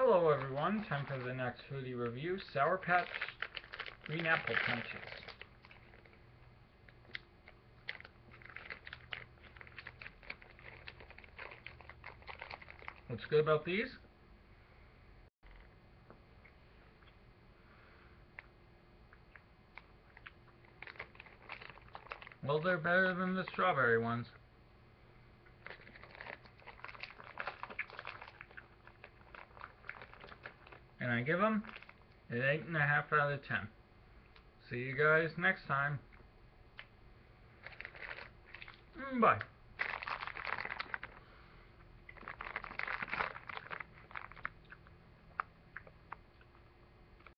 Hello everyone, time for the next foodie review, Sour Patch Green Apple Punches. What's good about these? Well, they're better than the strawberry ones. And I give them an 8.5 out of 10. See you guys next time. Bye.